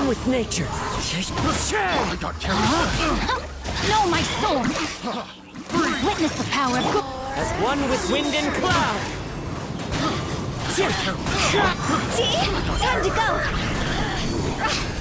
one with nature. I got carried. No, my sword! Witness the power of As one with wind and cloud. See? Time to go!